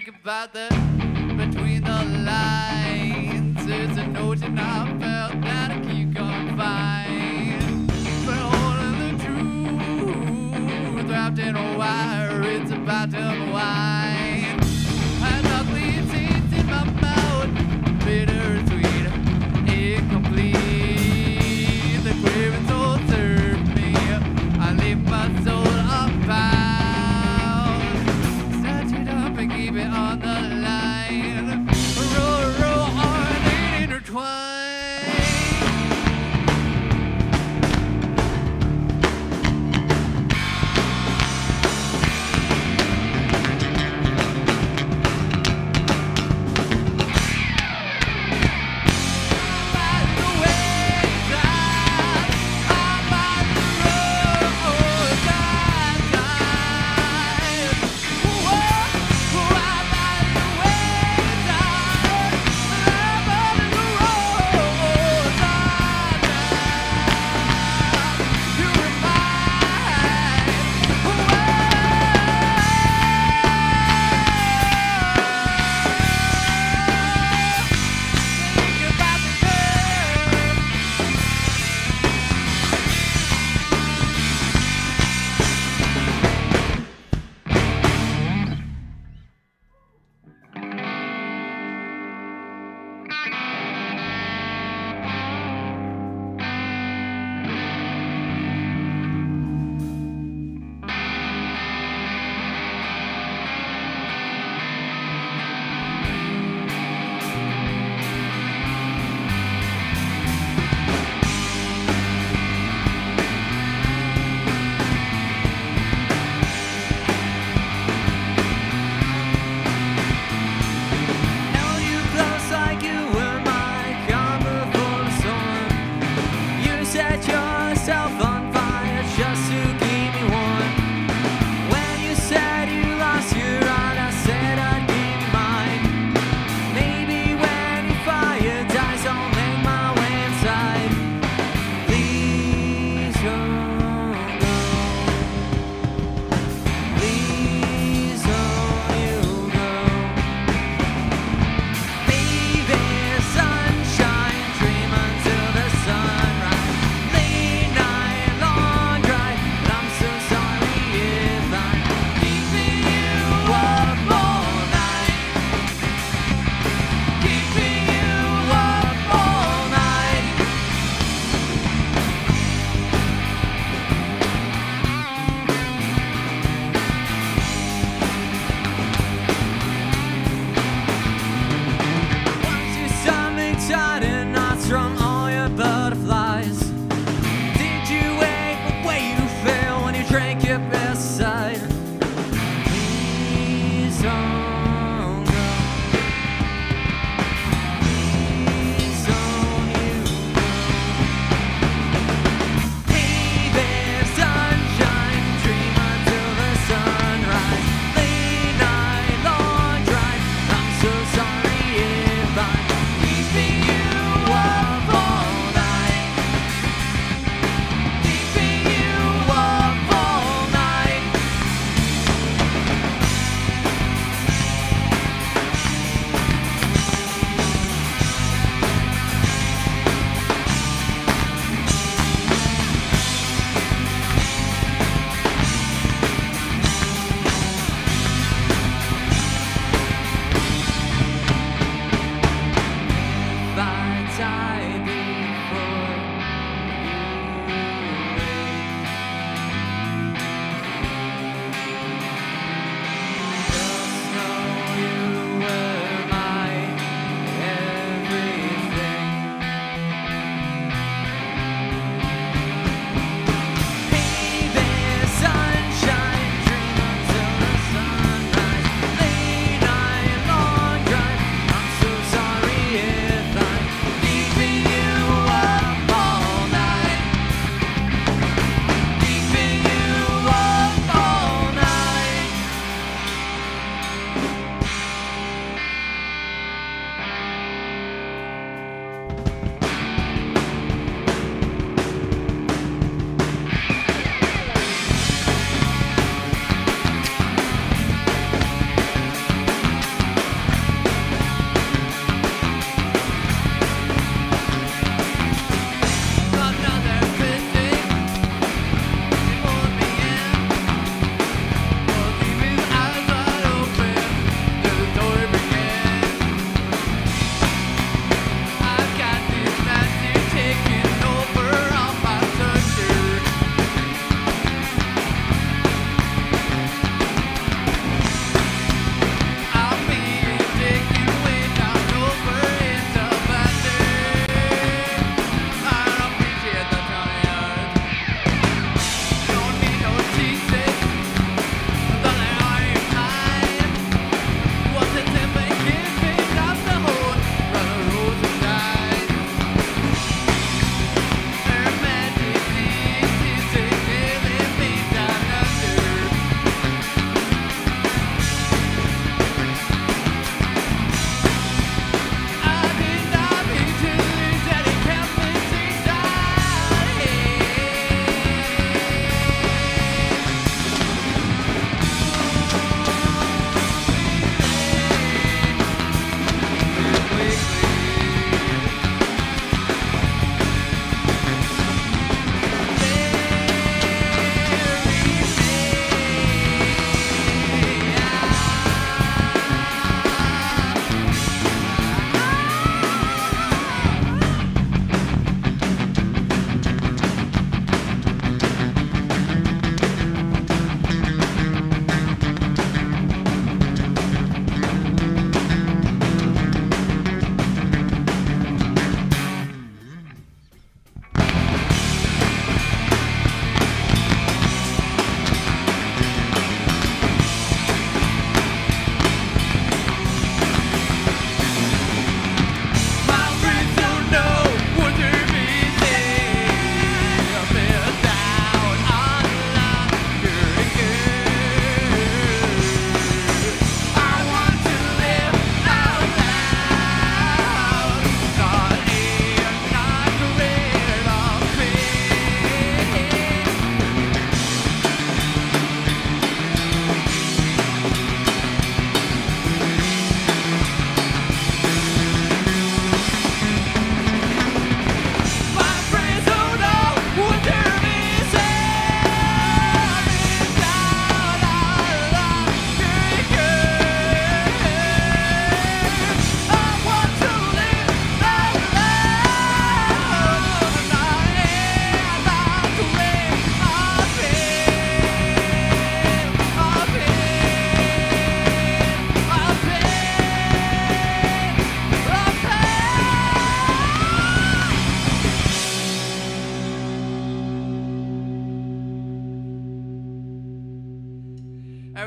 think about the between the lines. It's a notion I felt that I keep going fine. But holding the truth wrapped in a wire, it's about to unwind. And ugly taste in my mouth, bittersweet, incomplete. The craving soul served me. I leave my soul unbound. Snatch it up and keep it on the line. Roll on and intertwine.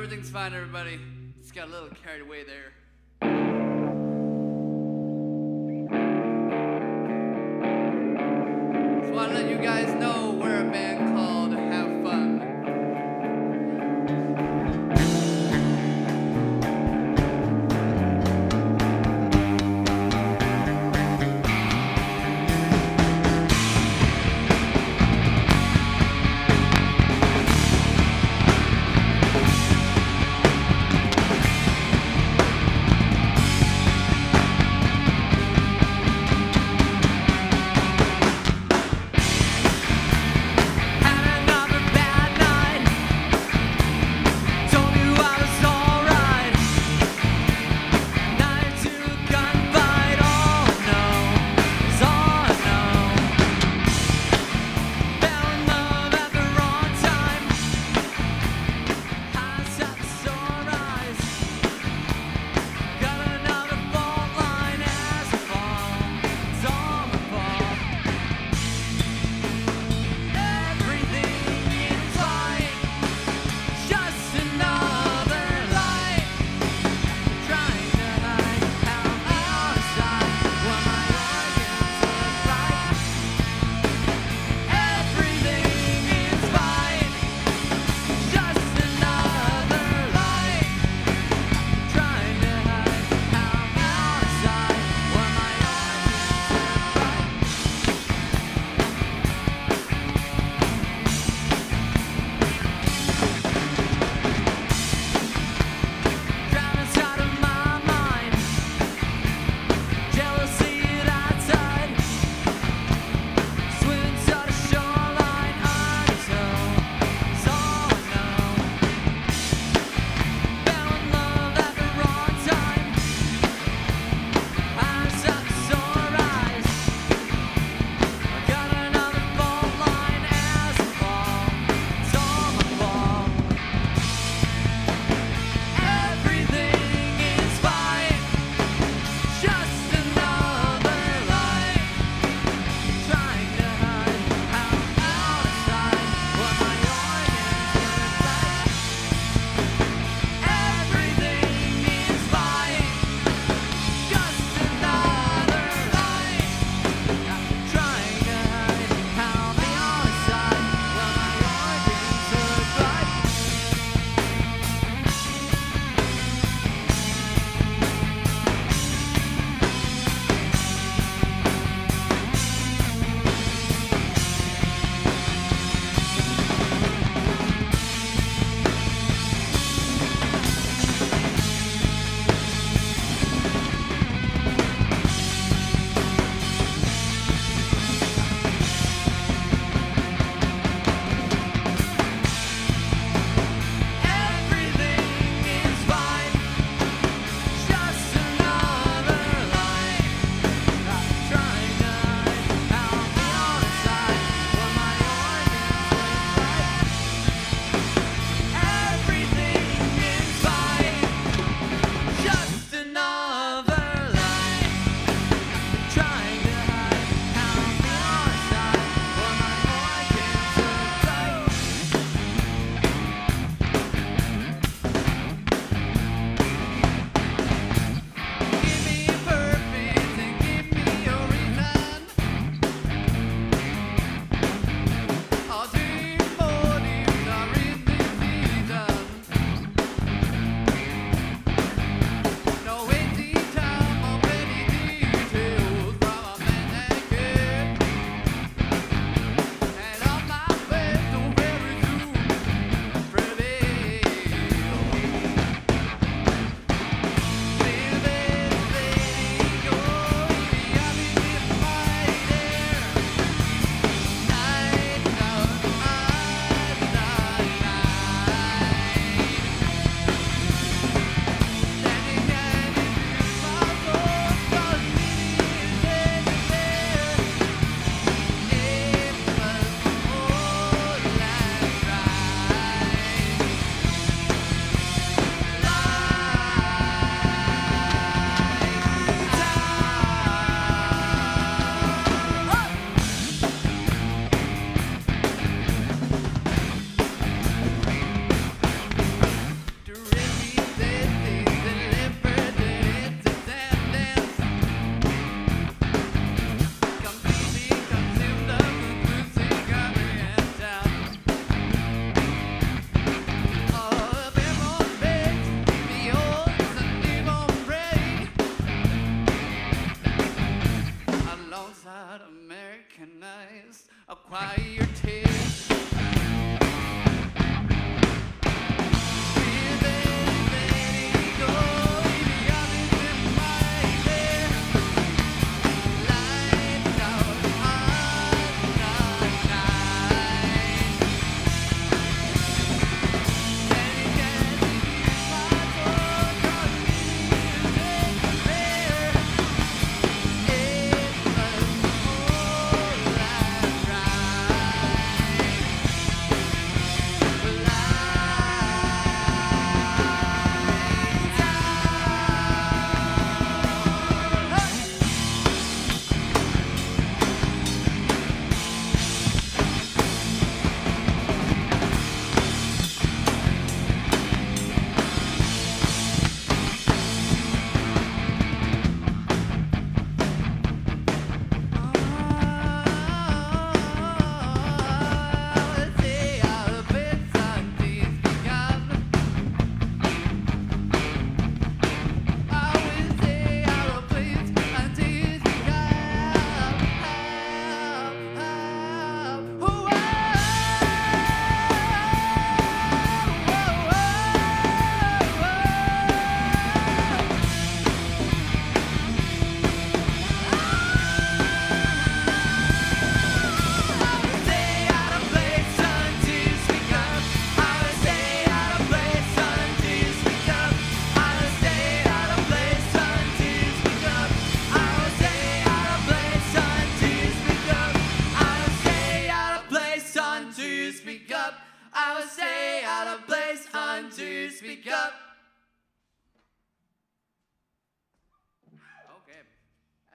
everything's fine, everybody. Just got a little carried away there. Just want to let you guys know we're a band called Have Fun.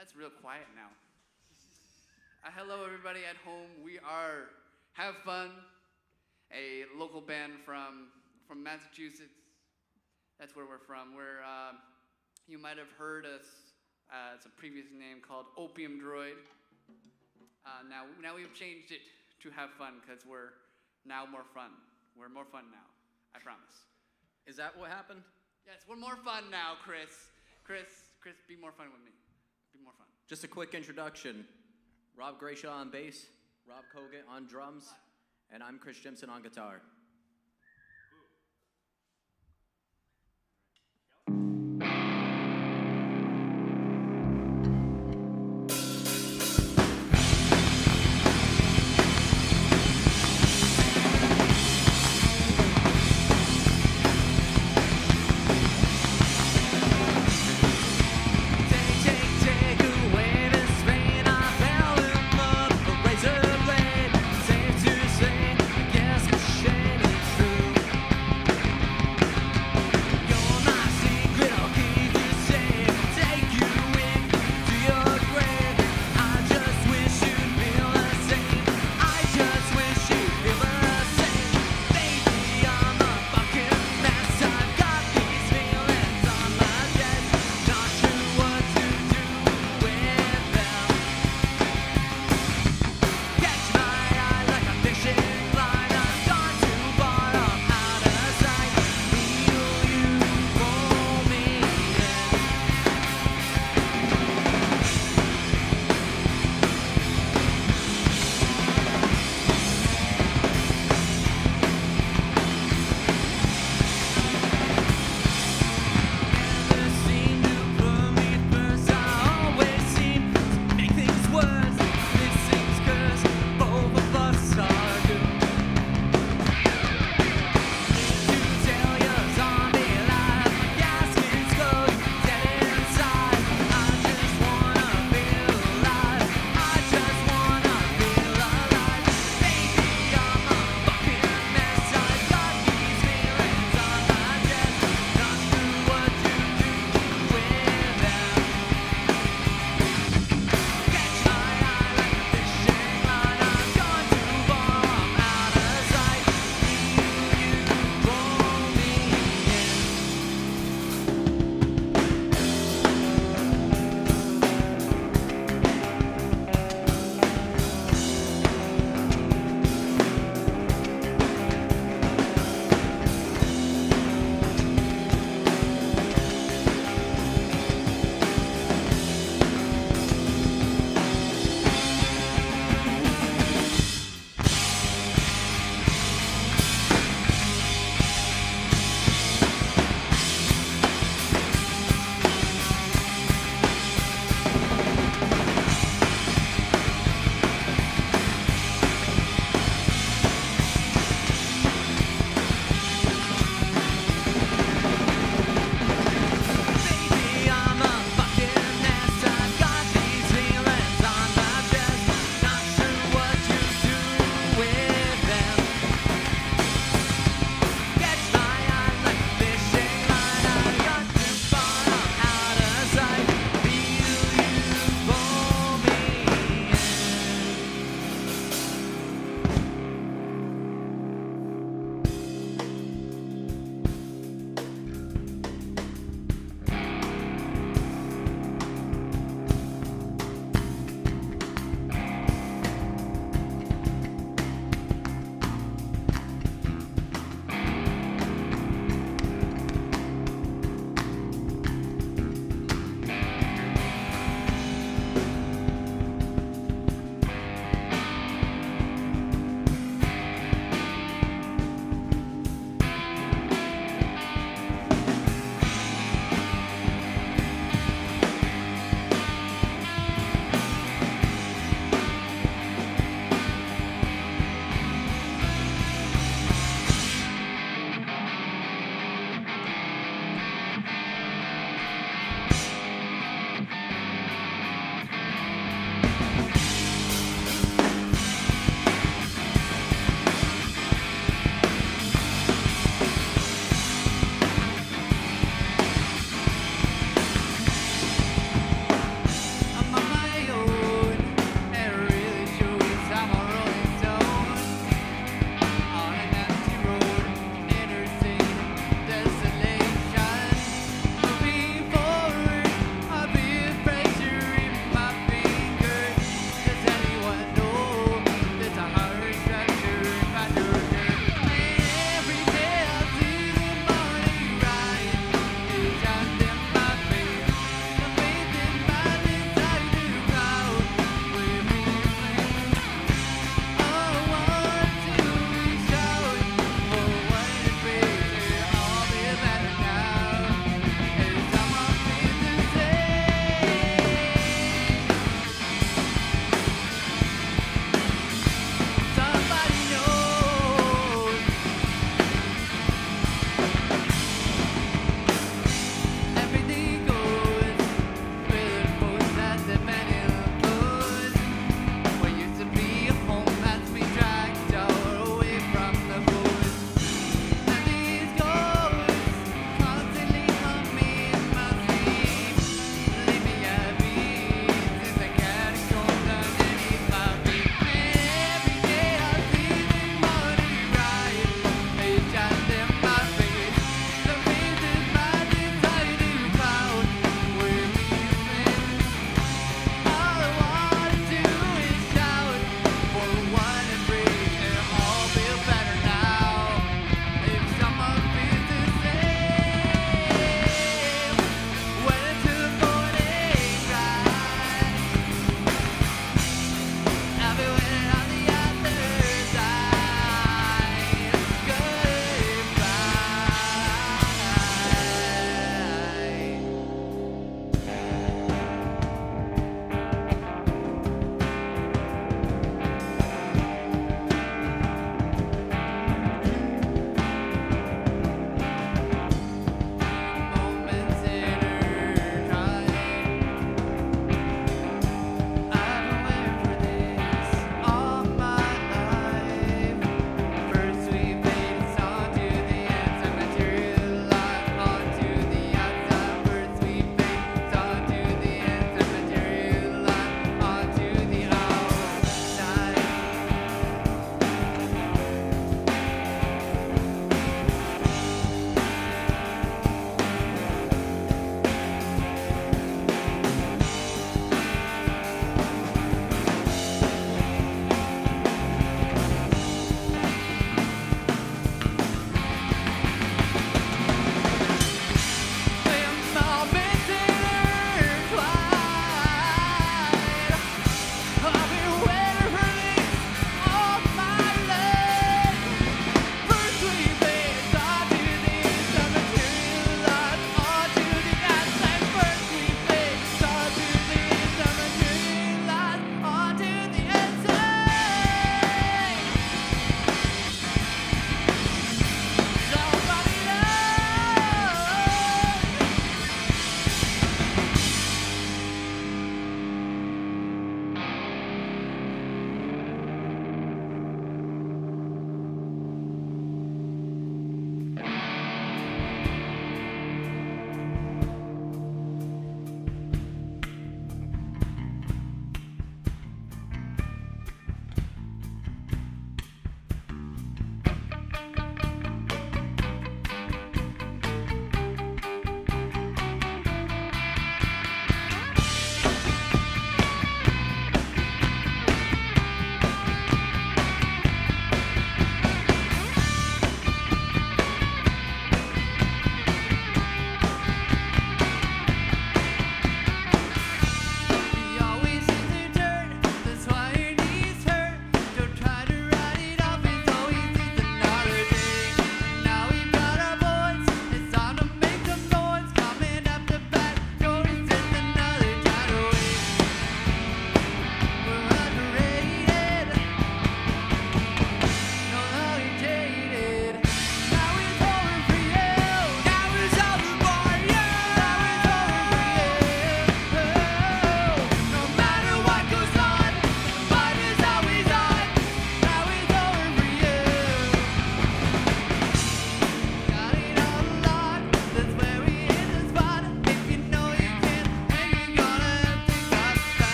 That's real quiet now. Hello, everybody at home. We are Have Fun, a local band from Massachusetts. That's where we're from. You might have heard us as a previous name called Opium Droid. Now we've changed it to Have Fun because we're now more fun. We're more fun now, I promise. Is that what happened? Yes, we're more fun now, Chris. Chris, be more fun with me. Be more fun. Just a quick introduction. Rob Gracia on bass, Rob Kogut on drums, and I'm Chris Jimson on guitar. Safe to say, I guess we're shame.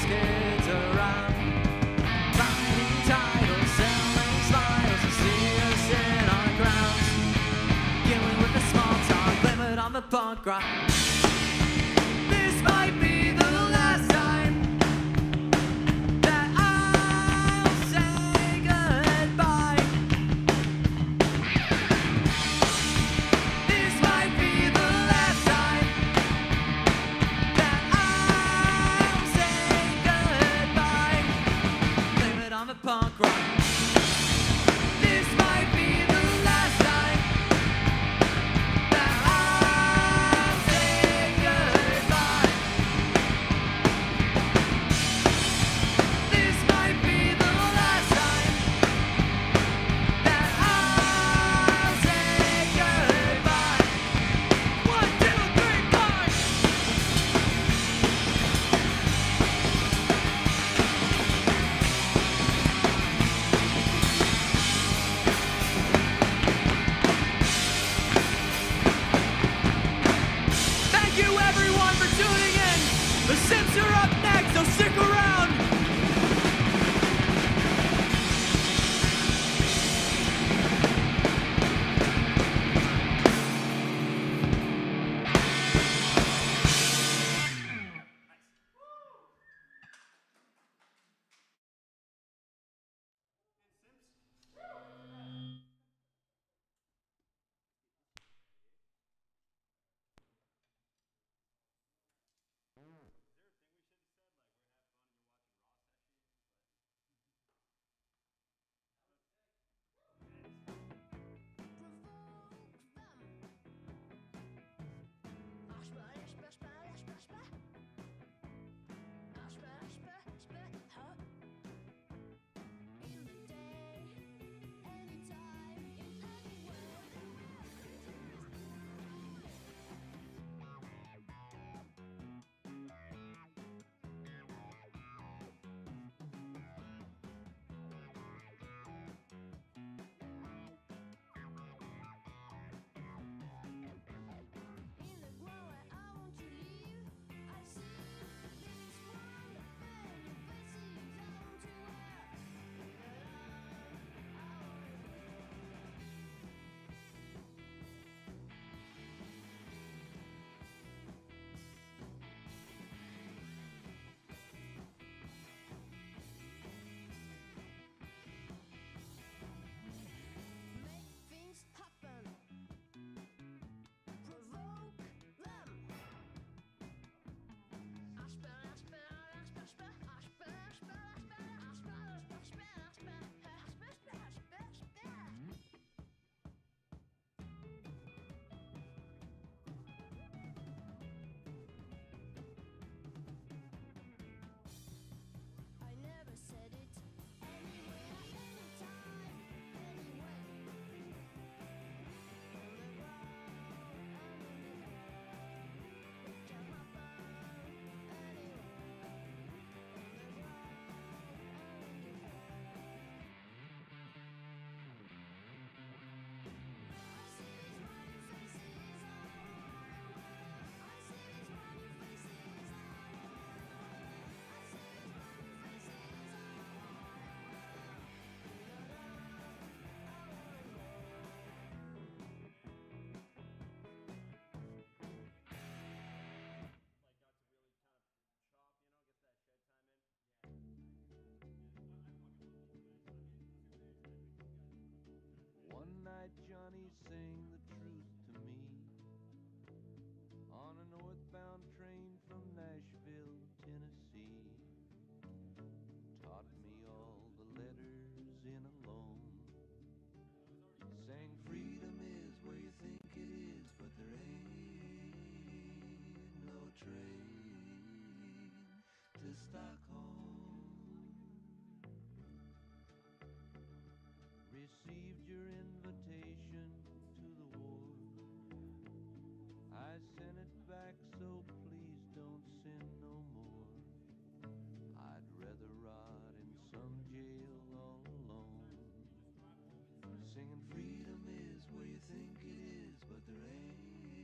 kids around, finding titles, selling smiles, to see us in our grounds. Dealing with the small talk, blame it on the punk rock. This might be the last time that I'll say goodbye. This might be the last time that I'll say goodbye. Blame it on the punk rock. This might be the last time that I'll say goodbye. This might be the last time that I'll say goodbye. 1, 2, 3, 4. Thank you everyone for tuning in. The Symps are up next, so stick around. Johnny sang the truth to me on a northbound train from Nashville, Tennessee. Taught me all the letters in a loan. Sang freedom is where you think it is, but there ain't no train to Stockholm. Received your invitation to the war. I sent it back, so please don't send no more. I'd rather rot in some jail all alone. Singing freedom is where you think it is, but there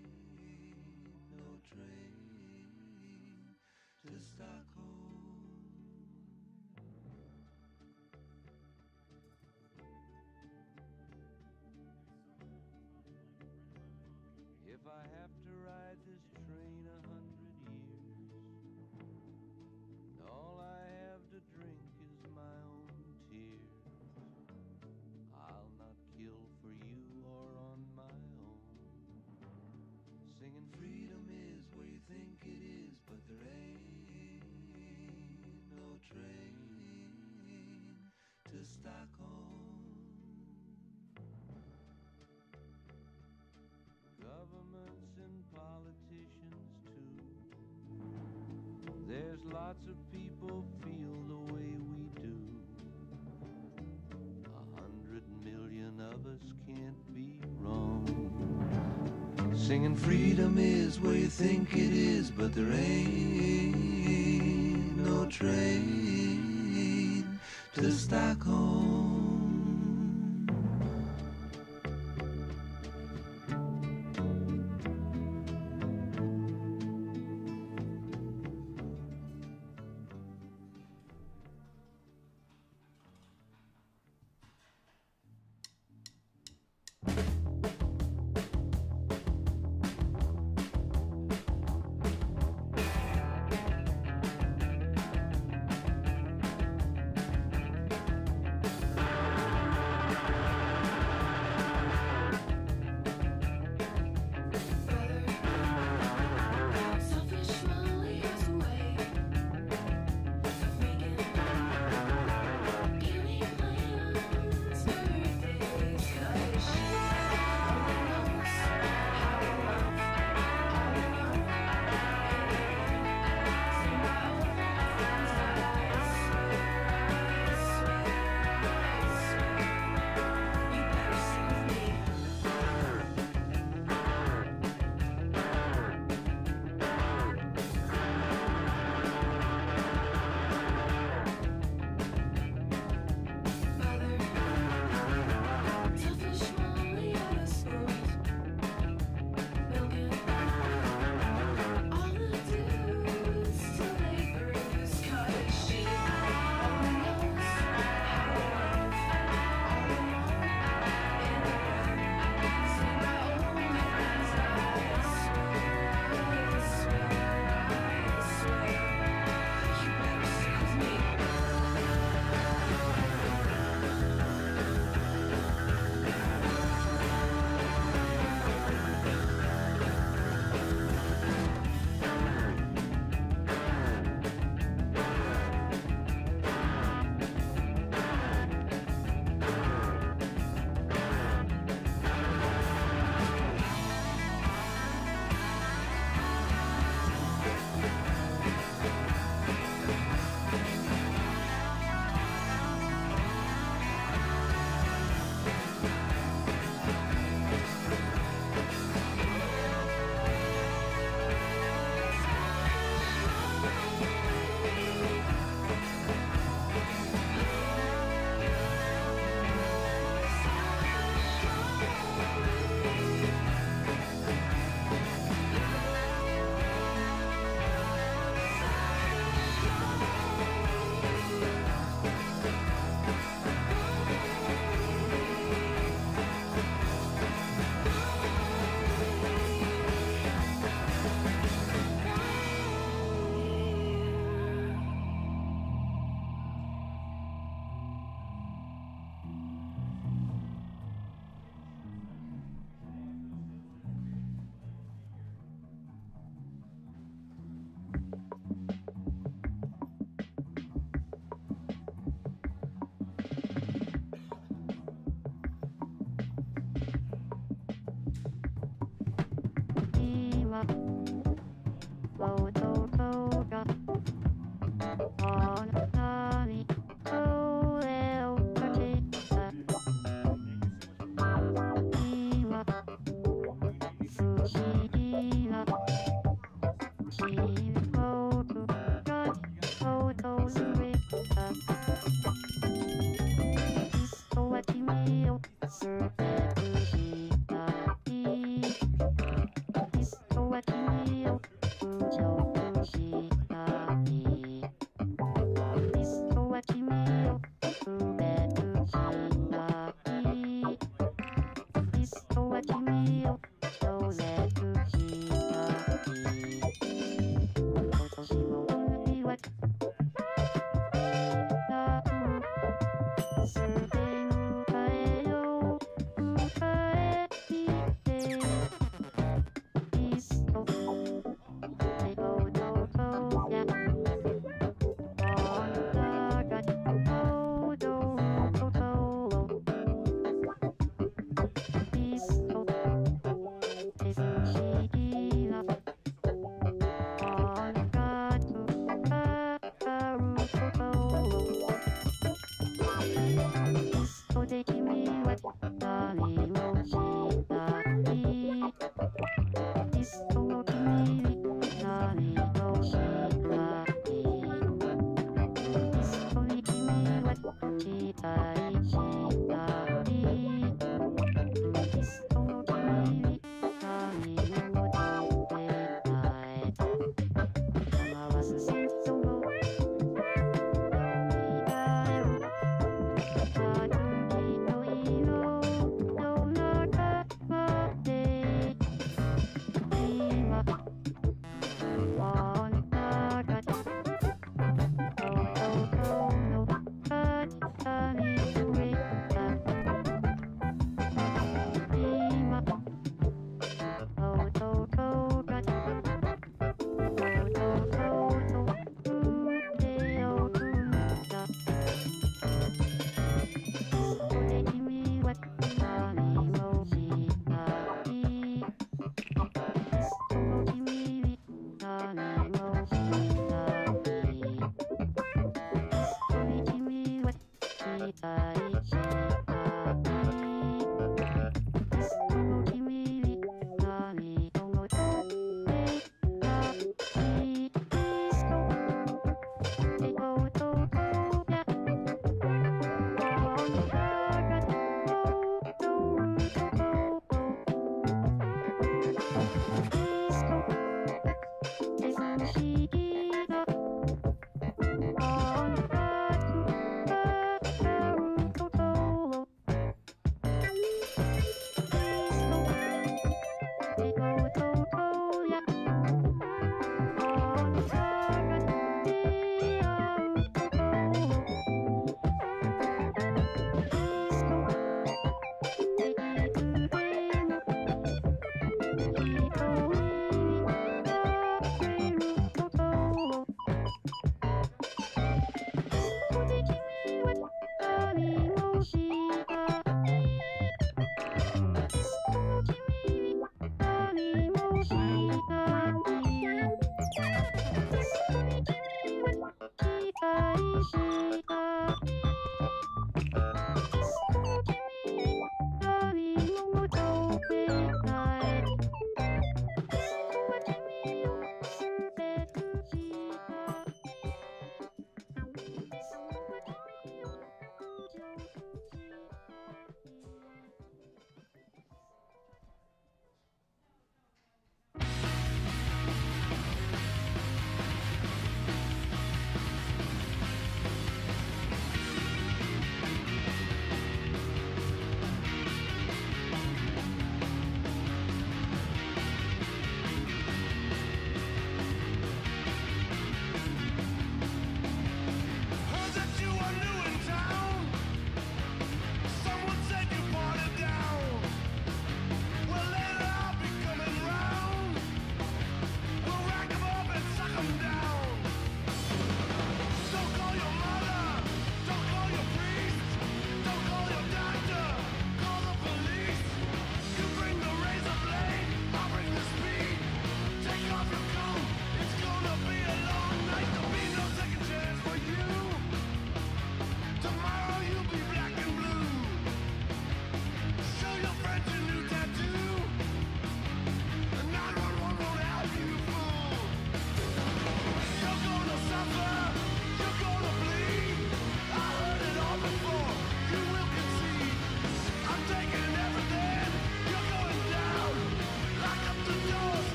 ain't no train to Stockholm. Stockholm. Governments and politicians too. There's lots of people feel the way we do. 100 million of us can't be wrong. Singing freedom is where you think it is, but there ain't no train to Stockholm.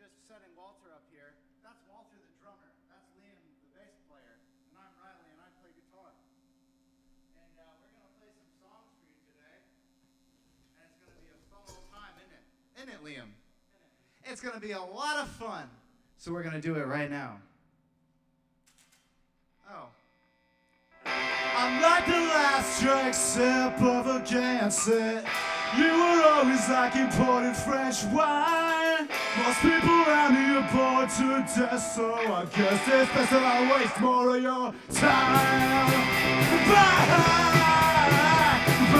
just setting Walter up here. That's Walter the drummer. That's Liam the bass player. And I'm Riley and I play guitar. And we're going to play some songs for you today. And it's going to be a fun old time, isn't it? Isn't it, Liam? It's going to be a lot of fun. So we're going to do it right now. Oh. I'm like the last drink sip of a Gansett. You were always like imported French wine. Most people around me are bored to death, so I guess it's best that I waste more of your time. Bye, bye,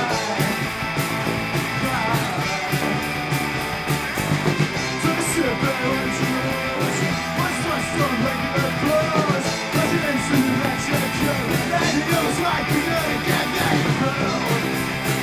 bye. Took a sip and went to lose. Was stressed on regular blows. Presidents in the election occurred, and it was like we couldn't get that through.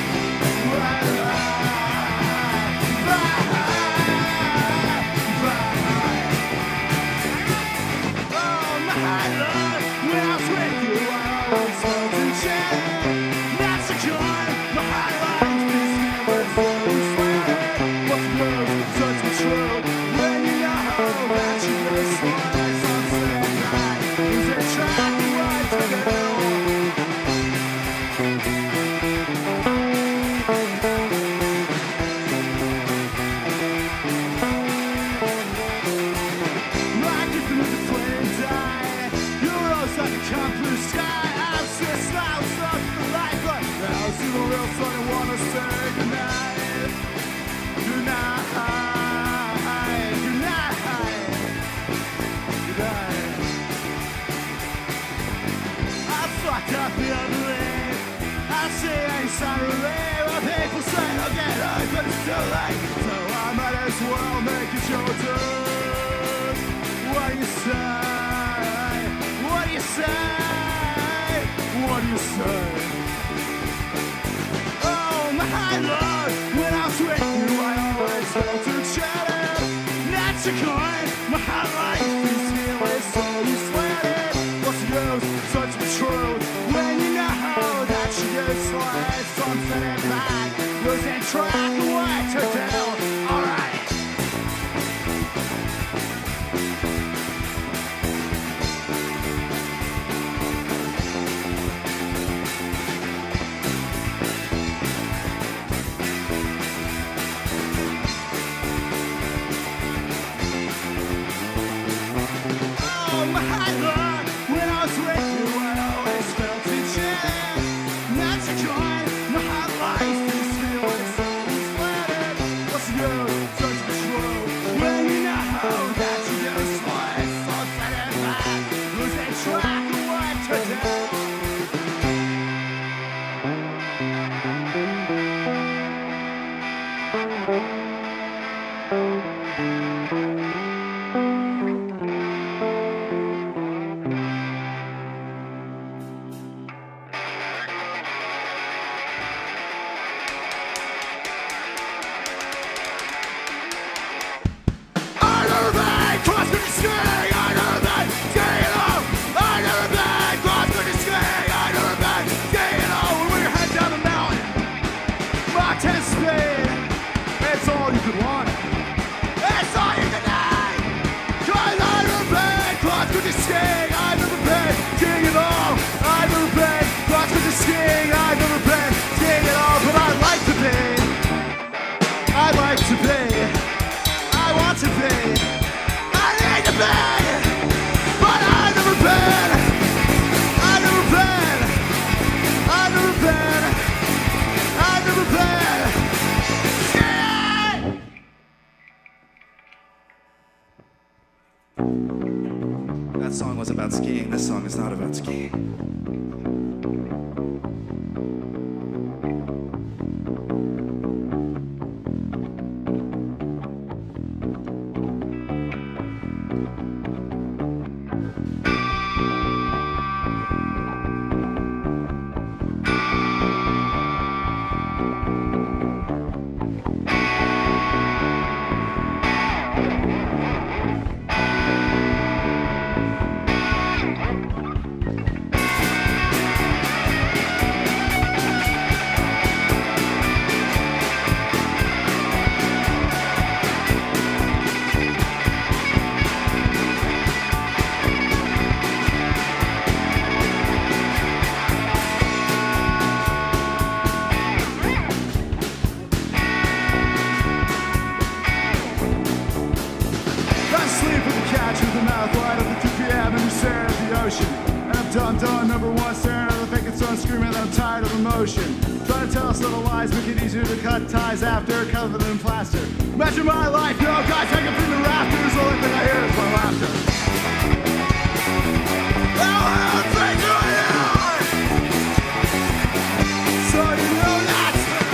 That song was about skiing. This song is not about skiing. and I'm tired of emotion. Trying to tell us little lies, make it easier to cut ties after covered in plaster. Imagine my life, no guys hanging from the rafters. The only thing I hear is my laughter. So you know that.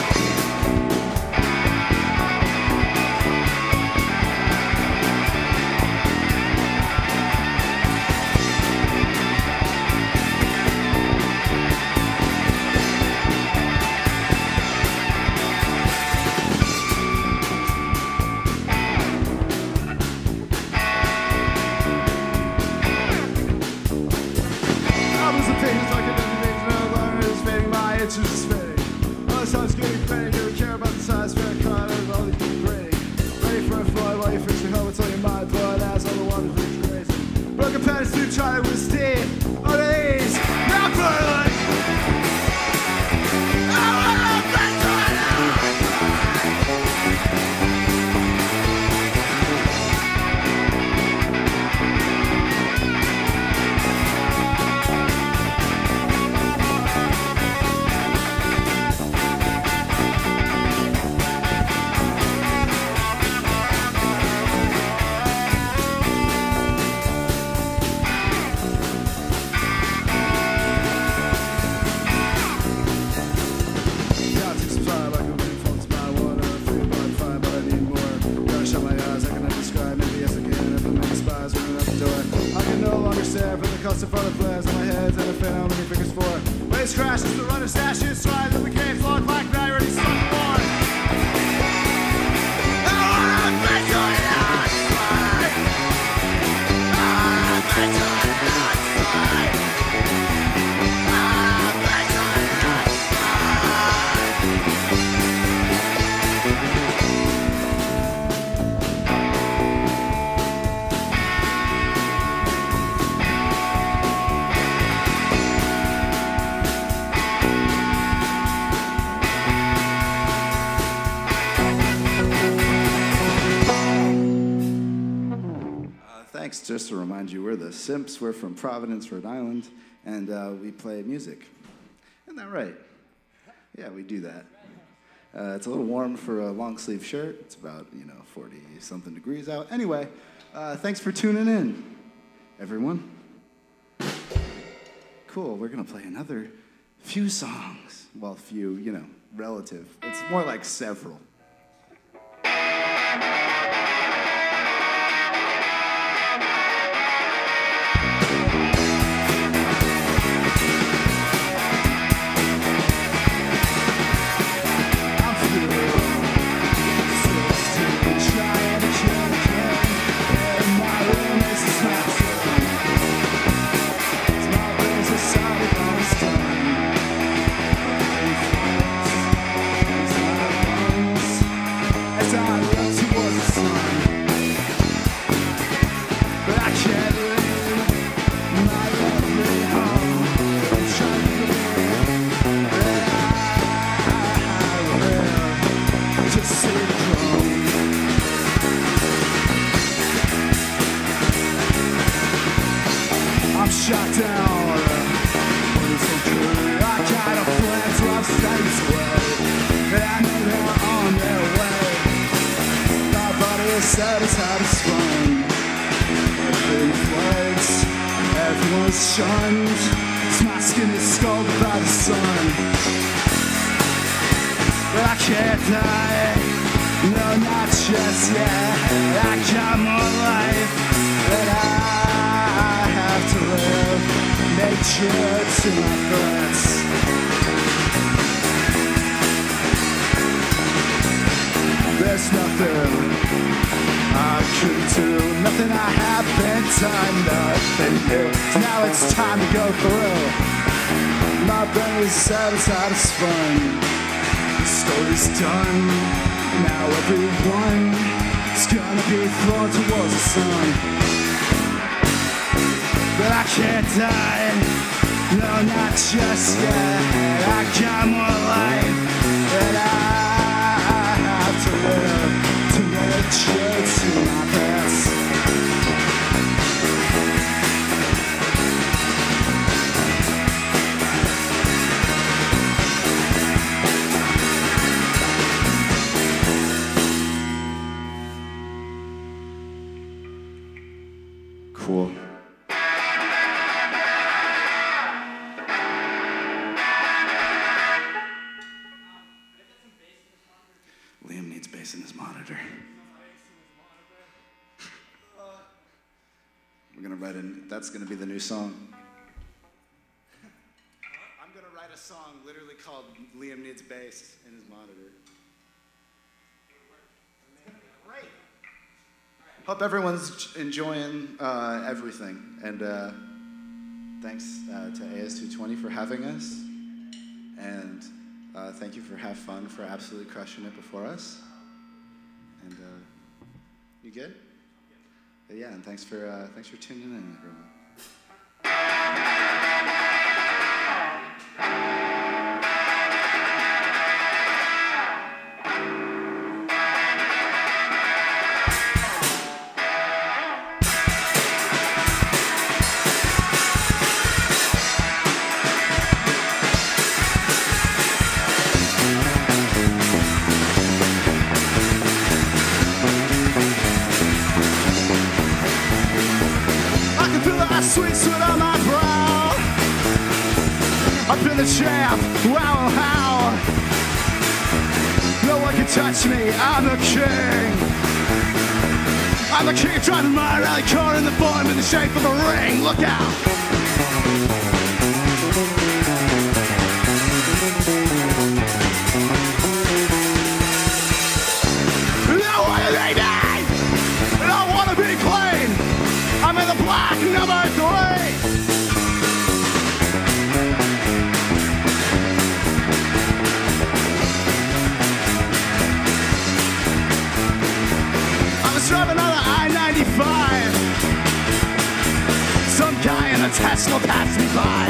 It's just fitting. All the songs getting fading. You don't care about the size, fair cut, and all these people grading. Ready for a flood while you fix your helmet till your mind blood as all the water fleets crazy. Broken patterns through trying to withstand. On the ease, now burn. In front of flares on my heads and a fan on many fingers for. Waves crashes, the runner stashes, trying to the cave, flawed black night, already stuck in war. Just to remind you, we're the Symps. We're from Providence, Rhode Island, and we play music. Isn't that right? Yeah, we do that. It's a little warm for a long sleeve shirt. It's about 40-something degrees out. Anyway, thanks for tuning in, everyone. Cool. We're gonna play another few songs. Well, few, relative. It's more like several. There's nothing I could do, nothing I haven't done, nothing new. So now it's time to go through. My brain is satisfied, it's fun. The story's done. Now everyone is gonna be thrown towards the sun. But I can't die, no, not just yet. I got more life that I have to live to make sure to my best. monitor. We're gonna write that's gonna be the new song. I'm gonna write a song literally called Liam Needs Bass in his monitor. Great. Hope everyone's enjoying everything, and thanks to AS220 for having us, and thank you for Have Fun for absolutely crushing it before us. And you good? Yeah, and thanks for tuning in, everyone. Sweet sweat on my brow. I've been the champ, wow, how? No one can touch me, I'm the king. I'm the king of driving my rally car in the form in the shape of a ring. Look out! No one to be me! I don't want to be clean! I'm in the black, number 3. I was driving on the I-95. Some guy in a Tesla passed me by.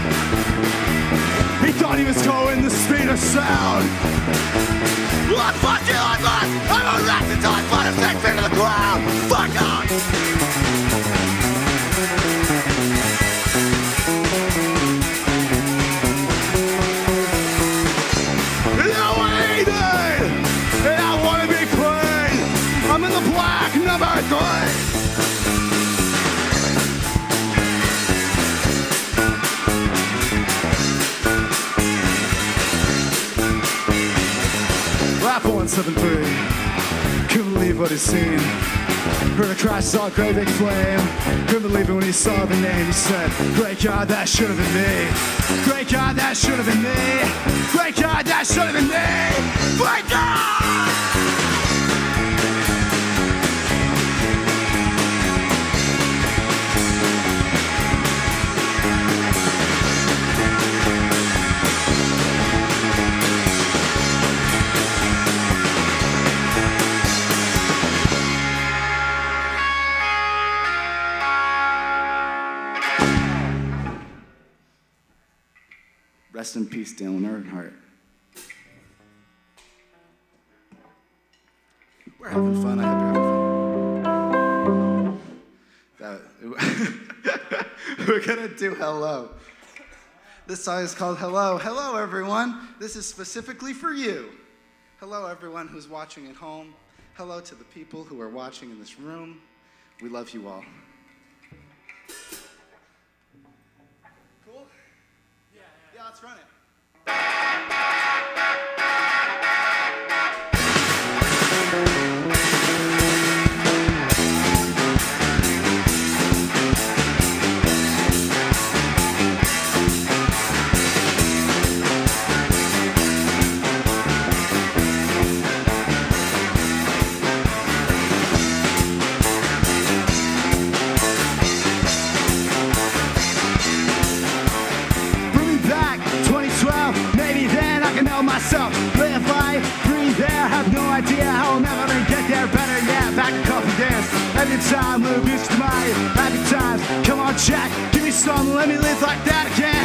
He thought he was going the speed of sound. Look, fuck you, look! I'm a rat until I put him 6 feet to the ground! Fuck off! I'm in the black, number 3. Lap 173. Couldn't believe what he'd seen. Heard a crash, saw a great big flame. Couldn't believe it when he saw the name. He said, great God, that should have been me. Great God, that should have been me. Great God, that should have been me. Great God! Rest in peace, Dale Earnhardt. We're having fun. I hope you're having fun. We're gonna do Hello. This song is called Hello. Hello, everyone. This is specifically for you. Hello, everyone who's watching at home. Hello to the people who are watching in this room. We love you all. Cool? Yeah, let's run it. Myself, live life, breathe air, have no idea how I'll never get there. Better yet, back a couple days. Every time, little bitch to my happy times. Come on, Jack, give me some, let me live like that again.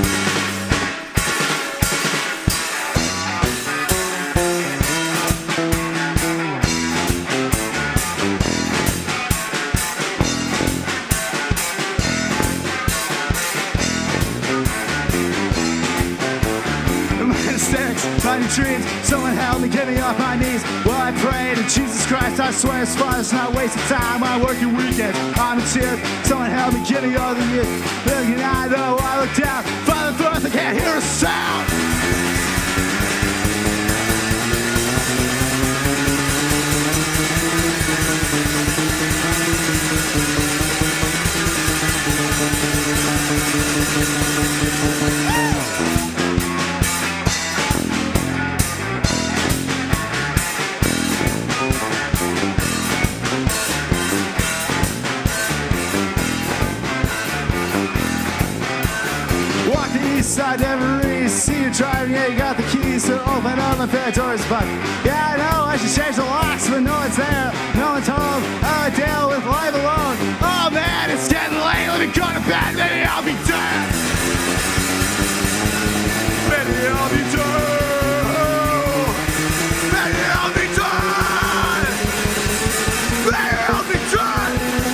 Finding dreams, someone help me, get me off my knees. Well, I prayed, and Jesus Christ, I swear it's fun. It's not wasting time on working weekends. I'm in tears, someone help me, get me all the years. Looking I know, I look down, Father Earth, I can't hear a sound. I never really see you driving. Yeah, you got the keys to open up my back doors, but yeah, I know I should change the locks, but no one's there. No one's home. I deal with life alone. Oh man, it's getting late. Let me go to bed. Maybe I'll be dead. Maybe I'll be dead. Maybe I'll be dead. Maybe I'll be dead.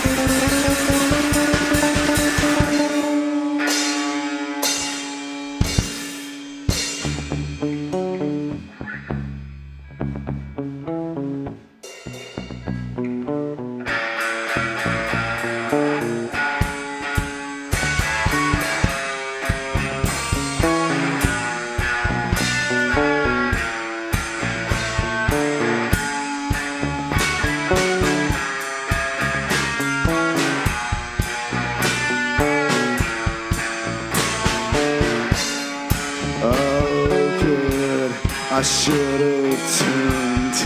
I should have tuned.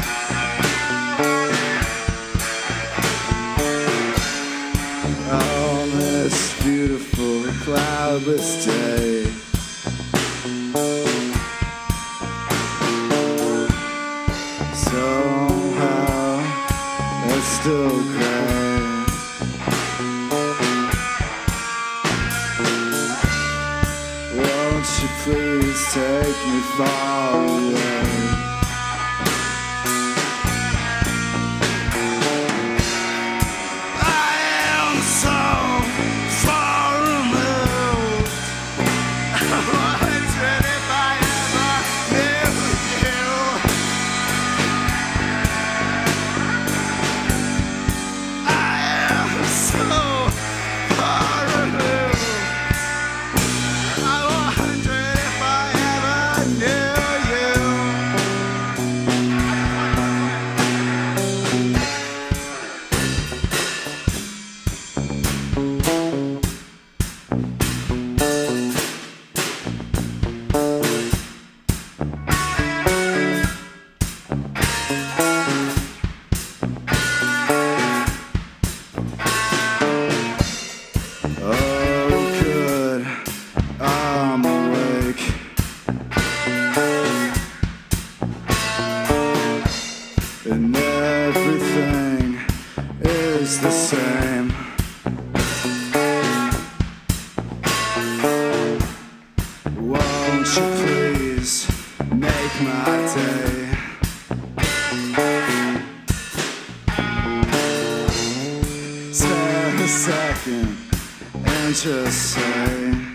On this beautiful cloudless day, somehow it's still gray. Won't you please take me far away? I am so far removed. I wondered if I ever knew you. I am so far removed. I wondered if I ever knew you. Oh, good, I'm awake. And everything is the same. Won't you please make my day? Spare a second and just say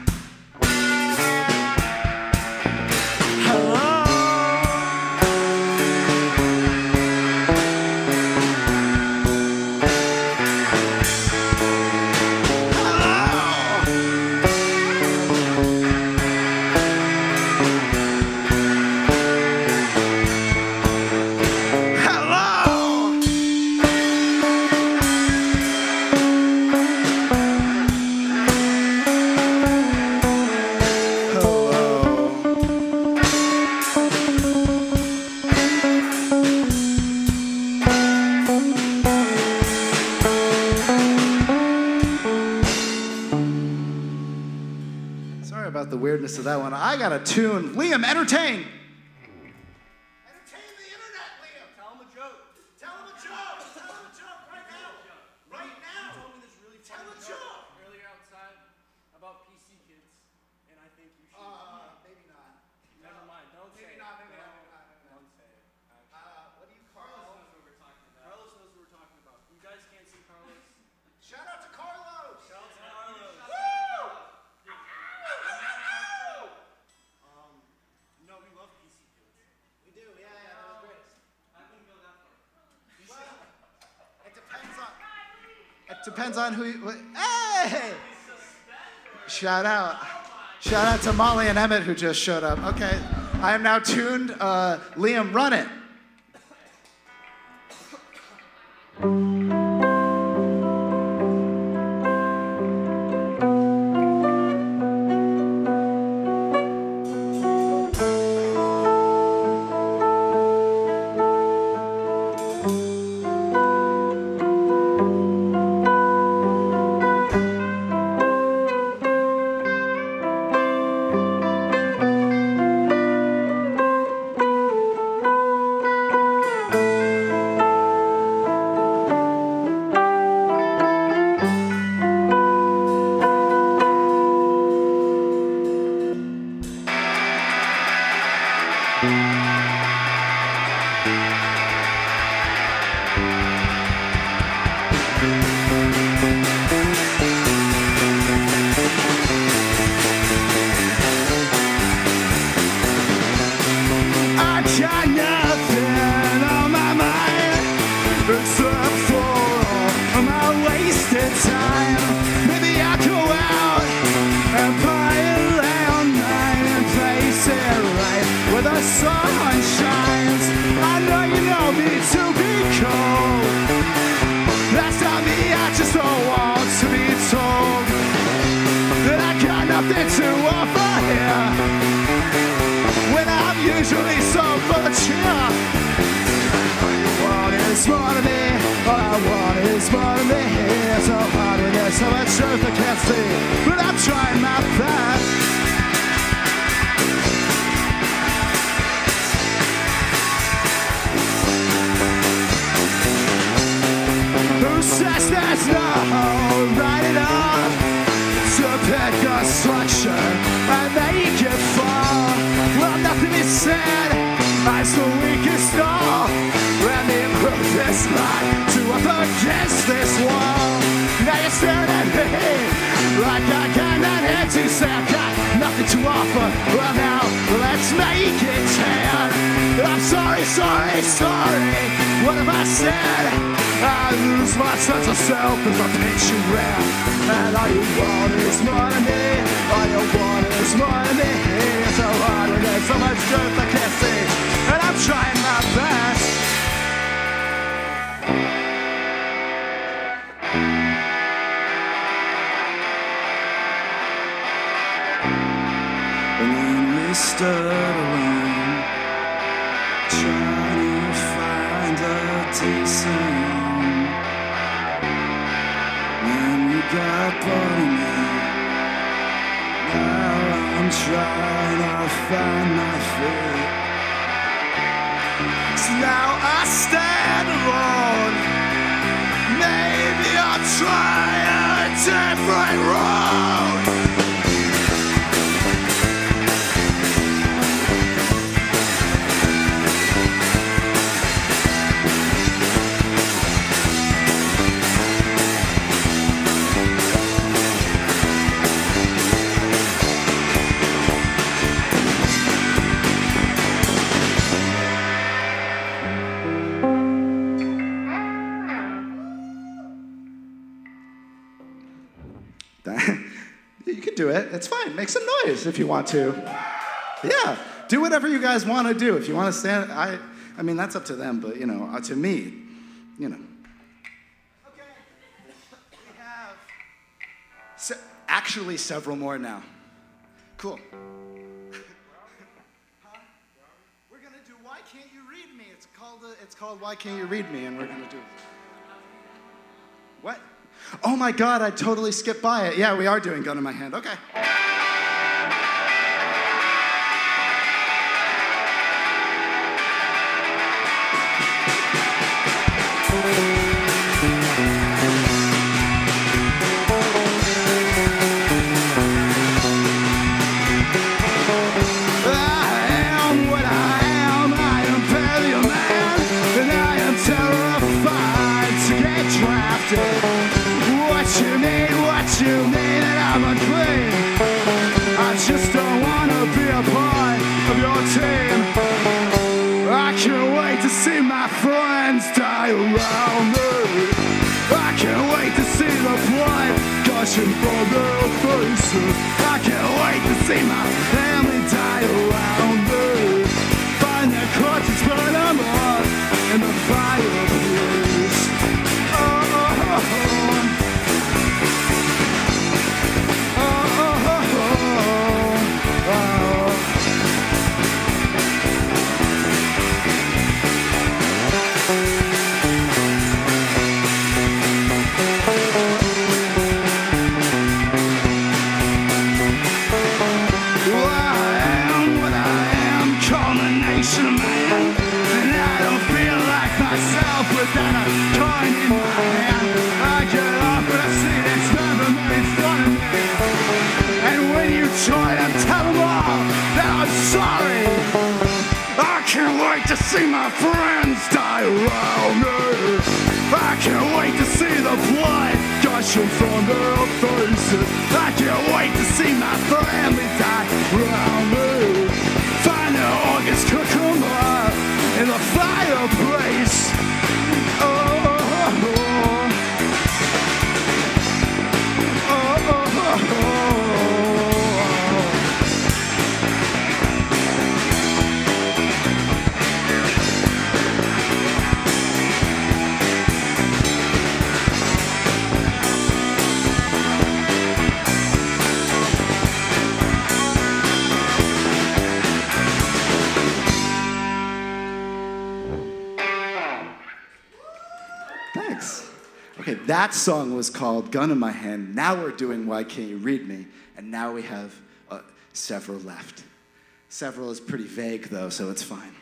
hello. Sorry about the weirdness of that one. I got a tune. Liam, entertain. Entertain the internet, Liam. Tell him a joke. Tell him a joke. Tell him a joke right now. Right now. You told me this really Tell funny a joke. earlier outside about PC kids, and I think you should. Maybe not. Never mind. Don't say Maybe it. not. Maybe No, not. Don't say it. What do you call Carlos knows what we're talking about. Carlos knows what we're talking about. You guys can't see Carlos. Shout out to Carlos. Shout out to Carlos. Woo! No, we love PC kids. We do. Yeah, that was great. I wouldn't go that far. Well, it depends on who you. Hey! Shout out. Shout out to Molly and Emmett who just showed up. Okay, I am now tuned. Liam, run it. Got nothing on my mind except for all my wasted time. Maybe I'll go out and buy a landline and place it right where the sun shines. I know you know me to be cold. That's not me, I just don't want to be told that I got nothing to offer here when I'm usually so full of cheer. All you want is more of me. All I want is more of me. So hard and there's so much truth I can't see, but I'm trying my best. Who says there's no right at all to pick a structure and make it fall? Well, nothing is said, I'm the weakest all. And the improve this line to up against this wall. Now you're staring at me like I got nothing to say. I got nothing to offer. Well, now let's make it 10. I'm sorry, sorry, sorry. What have I said? I lose my sense of self if I pitch you rare. And all you want is more than me. All you want is more than me. It's so hard and there's so much truth I can't see, and I'm trying my best. And then we stood alone, trying to find a decent home. Then we got bored of me. Now I'm trying to find my feet. So now I stand alone. Maybe I'll try a different road. You can do it. It's fine. Make some noise if you want to. Yeah. Do whatever you guys want to do. If you want to stand, I mean, that's up to them, but, you know, to me, you know. Okay. We have actually several more now. Cool. Huh? We're going to do Why Can't You Read Me? It's called Why Can't You Read Me, and we're going to do what? Oh my God, I totally skipped by it. Yeah, we are doing Gun in My Hand. Okay. What you mean that I'm unclean? I just don't want to be a part of your team. I can't wait to see my friends die around me. I can't wait to see the blood gushing from their faces. I can't wait to see my family die around me. Find their corpses, burn them up in the fireplace. Without a coin in my hand, I get up and I see this never made fun of me. And when you join them, tell them all that I'm sorry. to see my friends die around me. I can't wait to see the blood gushing from their faces. I can't wait to see my family die around me. Find their organs, cook them up in the fireplace. Oh, oh, oh. Oh, oh, oh, oh. Thanks. Okay, that song was called Gun in My Hand. Now we're doing Why Can't You Read Me? And now we have several left. Several is pretty vague, though, so it's fine.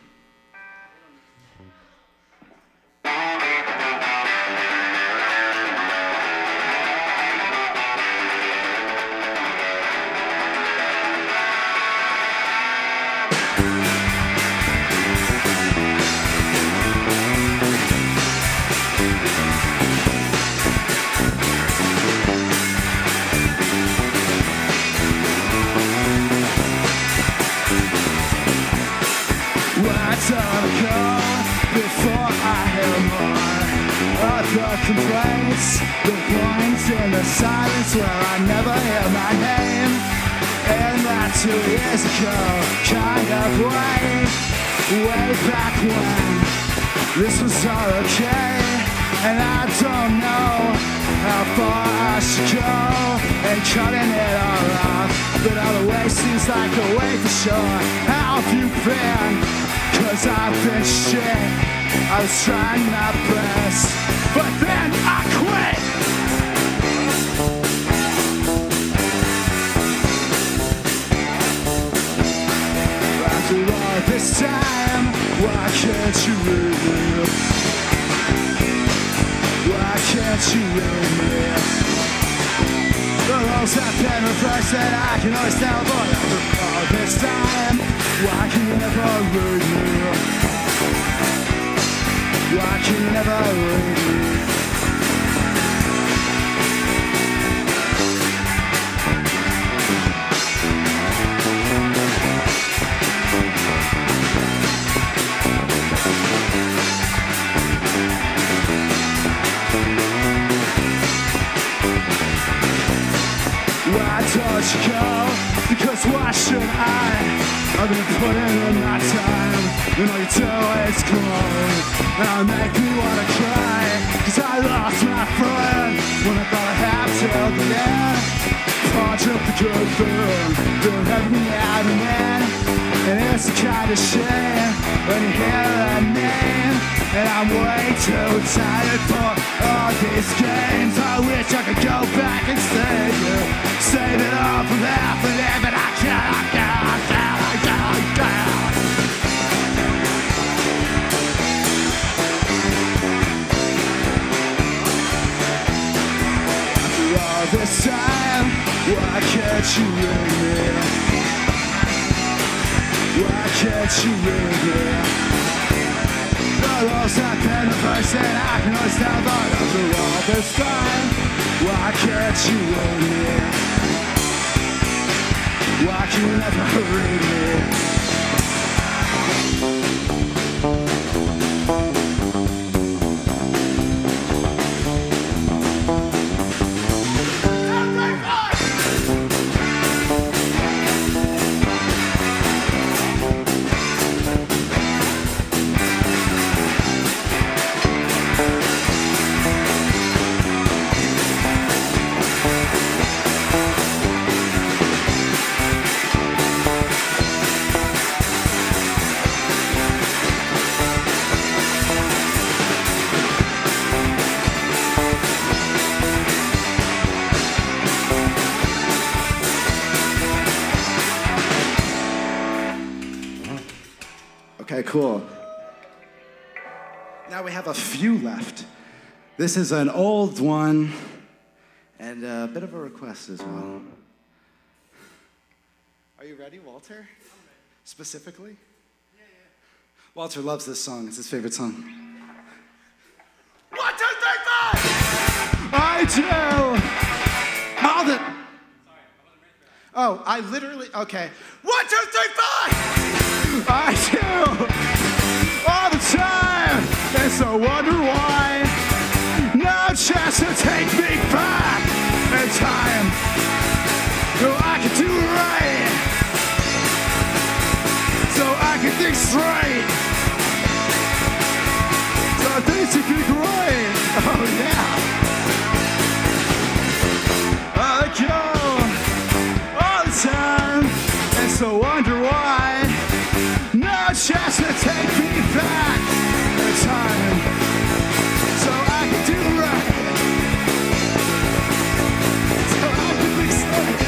Before I hear more of the complaints, the points in the silence where I never hear my name. And that 2 years ago kind of way back when this was all okay. And I don't know how far I should go and cutting it all off, but other way seems like a way for sure. How have you been? 'Cause I've been shit. I was trying my best, but then I quit. After all this time, why can't you read me? Why can't you read me? The roles have been reversed and I can always tell, but after all this time, why can you never read me? Why can you never read me? Why don't you go? Because why should I? I've been putting in my time. You know you always clone. Now make me wanna cry. 'Cause I lost my friend when I thought I had till the end. Punch up the good thing, doing everything out of man. And it's a kind of shame when you hear that name. And I'm way too tired for all these games. I wish I could go back and save you. Save it all from happening, but I can't. After all this time, why can't you read me? Why can't you read me? The lost I've been the first and I can always tell, but after all this time, why can't you read me? Why can you never read me? Okay, cool. Now we have a few left. This is an old one and a bit of a request as well. Are you ready, Walter? I'm ready. Specifically? Walter loves this song. It's his favorite song. 1, 2, 3, 4! I do. All the. Oh, I literally. Okay. 1, 2, 3, 4! I do. All the time. And so wonder why. No chance to take me back in time. So I can do right. So I can think straight. So things would be great. Oh yeah. I go all the time, and so wonder why. No chance to take me back in time. So I can do right. So I can think straight.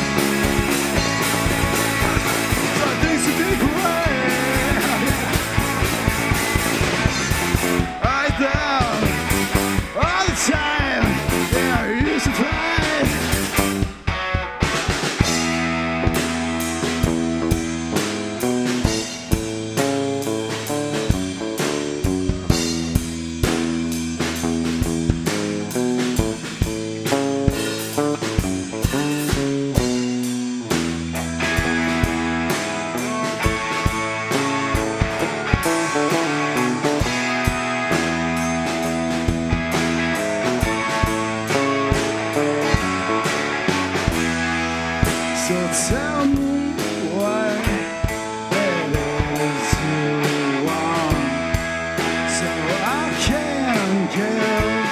So things would be great. Right there, all the time, yeah, I used to play. So tell me what it is you want, so I can give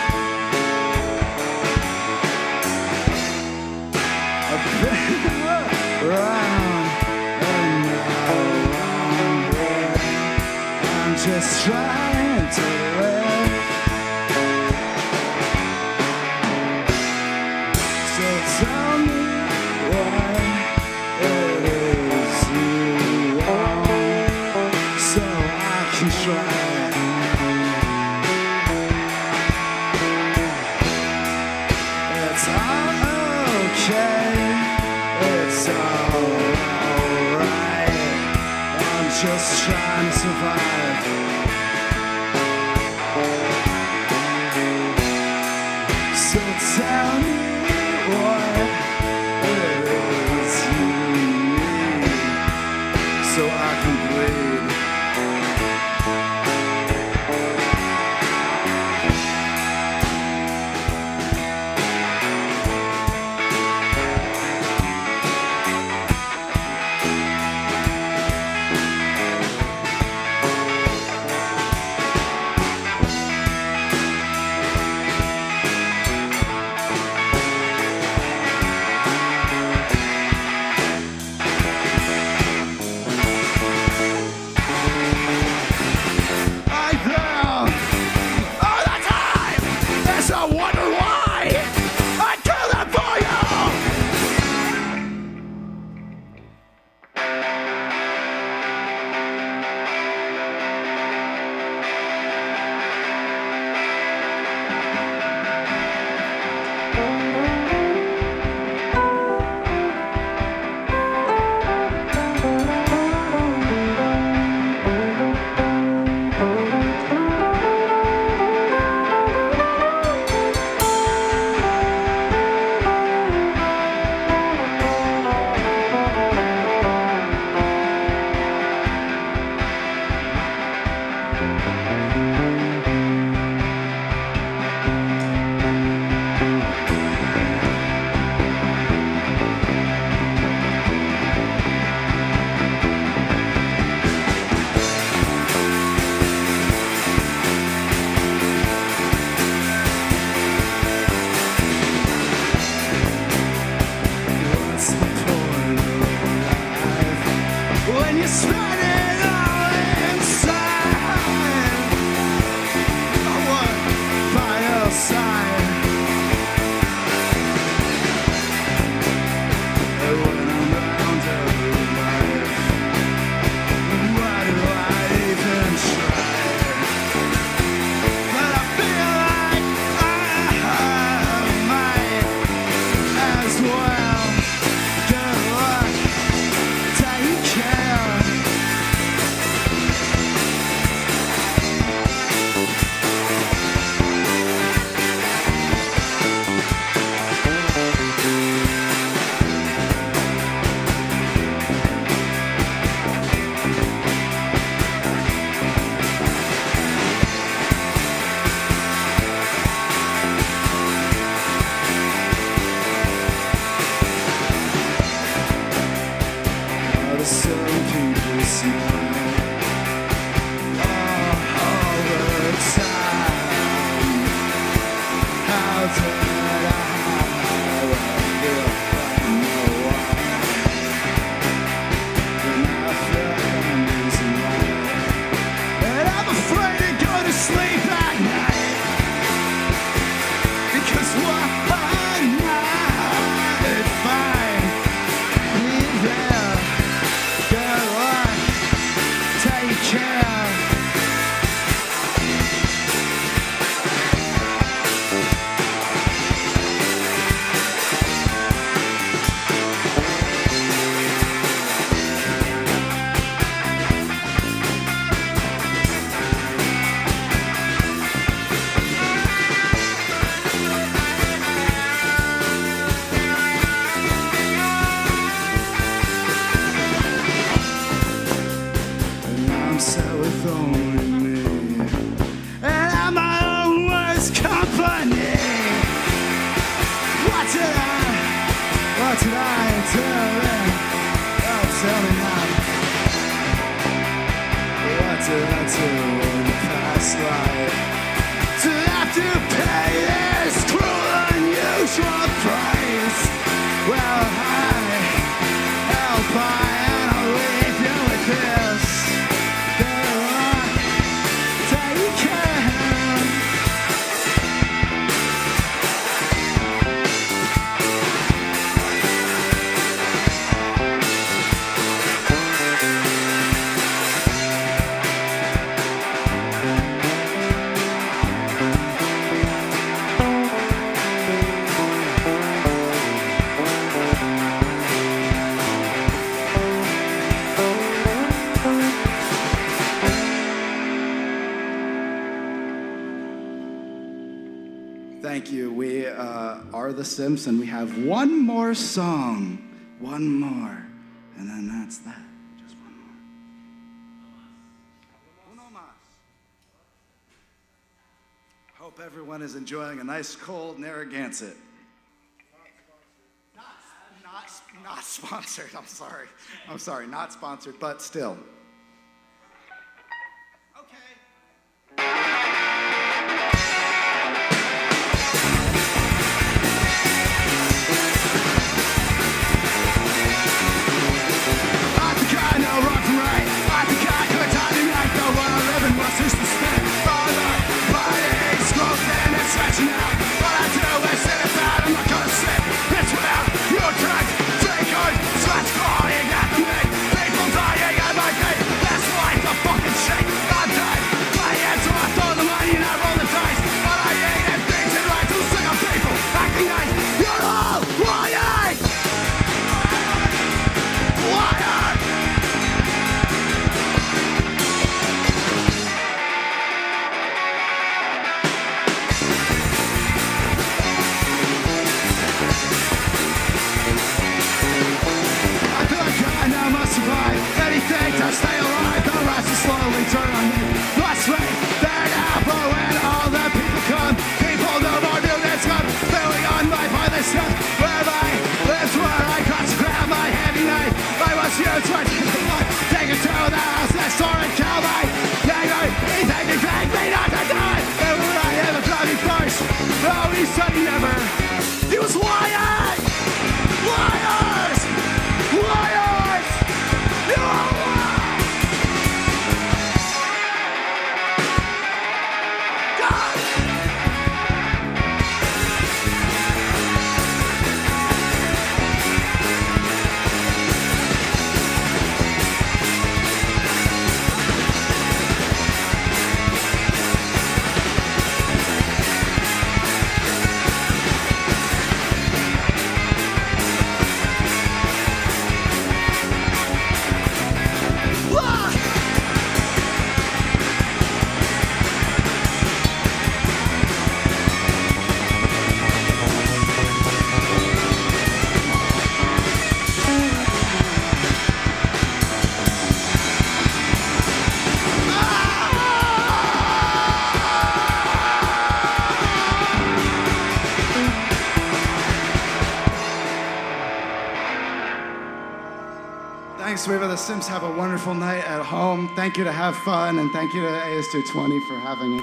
a bit around and around it. I'm just trying to live. So tell me what it is you want, so I can try. It's all okay, it's all alright. I'm just trying to survive. So tell me what it is you need, so I can bleed. When you spend it all inside care. Thank you. We are the Symps, and we have one more song. One more. And then that's that. Just one more. Uno más. Hope everyone is enjoying a nice cold Narragansett. Not sponsored. I'm sorry. Not sponsored, but still. Thanks, Riva. The Symps have a wonderful night at home. Thank you to Have Fun, and thank you to AS220 for having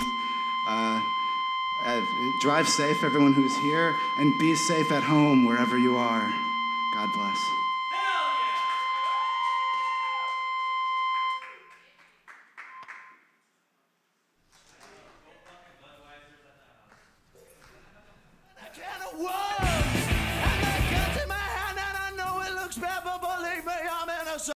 us. Drive safe, everyone who's here, and be safe at home wherever you are. God bless.